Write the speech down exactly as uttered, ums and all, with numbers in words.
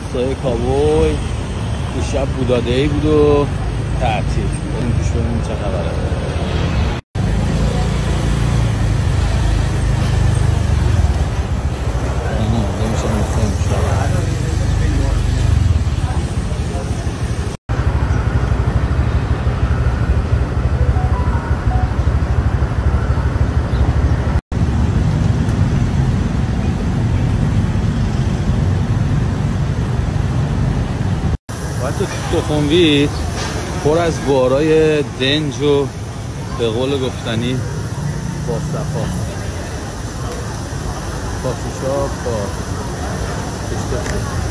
روستای کابوی دیشب بودادهی بود و تعطیل. بریم پیش ببینیم چه خبره. سخنوی پر از بارای دنج و به قول گفتنی با صفا کافی شاپ با